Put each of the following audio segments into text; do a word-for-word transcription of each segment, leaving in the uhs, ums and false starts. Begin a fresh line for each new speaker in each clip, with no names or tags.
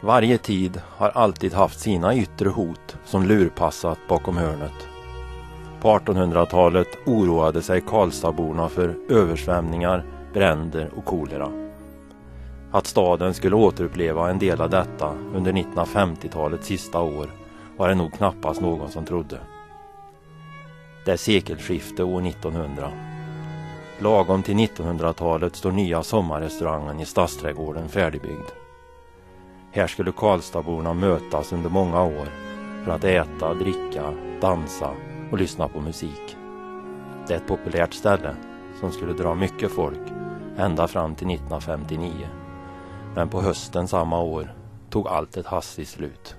Varje tid har alltid haft sina yttre hot som lurpassat bakom hörnet. På artonhundratalet oroade sig Karlstadborna för översvämningar, bränder och kolera. Att staden skulle återuppleva en del av detta under nittonhundrafemtiotalets sista år var det nog knappast någon som trodde. Det är sekelskifte år nittonhundra. Lagom till nittonhundratalet står nya sommarrestaurangen i Stadsträdgården färdigbyggd. Här skulle Karlstadborna mötas under många år för att äta, dricka, dansa och lyssna på musik. Det är ett populärt ställe som skulle dra mycket folk ända fram till nittonhundrafemtionio. Men på hösten samma år tog allt ett hastigt slut.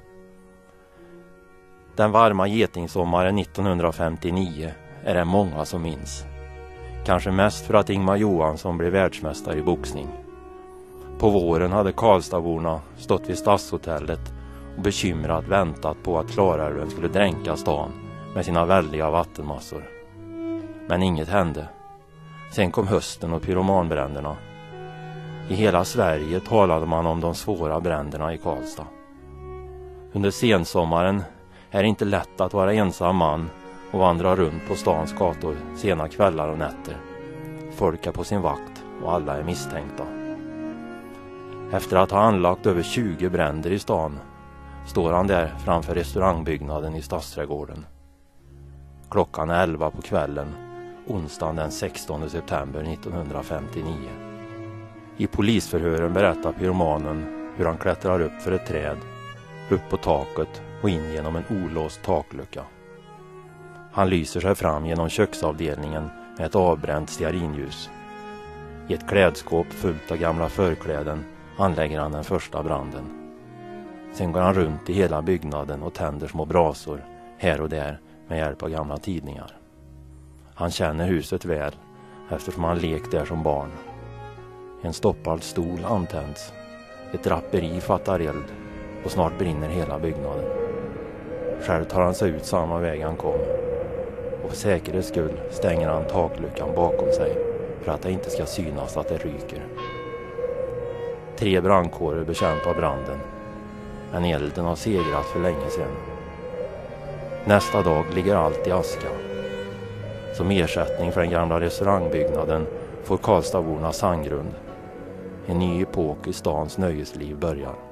Den varma getingsommaren nittonhundrafemtionio är det många som minns. Kanske mest för att Ingmar Johansson blev världsmästare i boxning. På våren hade Karlstadborna stått vid Stadshotellet och bekymrat väntat på att Klarälven skulle dränka stan med sina väldiga vattenmassor. Men inget hände. Sen kom hösten och pyromanbränderna. I hela Sverige talade man om de svåra bränderna i Karlstad. Under sensommaren är det inte lätt att vara ensam man och vandra runt på stans gator sena kvällar och nätter. Folk är på sin vakt och alla är misstänkta. Efter att ha anlagt över tjugo bränder i stan står han där framför restaurangbyggnaden i Stadsträdgården. Klockan är elva på kvällen, onsdagen den sextonde september nittonhundrafemtionio. I polisförhören berättar pyromanen hur han klättrar upp för ett träd, upp på taket och in genom en olåst taklucka. Han lyser sig fram genom köksavdelningen med ett avbränt stearinljus. I ett klädskåp fullt av gamla förkläden anlägger han den första branden. Sen går han runt i hela byggnaden och tänder små brasor här och där med hjälp av gamla tidningar. Han känner huset väl eftersom han lekt där som barn. En stoppad stol antänds. Ett draperi fattar eld och snart brinner hela byggnaden. Själv tar han sig ut samma väg han kom. Och för säkerhets skull stänger han takluckan bakom sig för att det inte ska synas att det ryker. Tre brandkårer bekämpar branden. Men elden har segrat för länge sedan. Nästa dag ligger allt i aska. Som ersättning för den gamla restaurangbyggnaden får Karlstadborna sandgrund. En ny epok i stans nöjesliv börjar.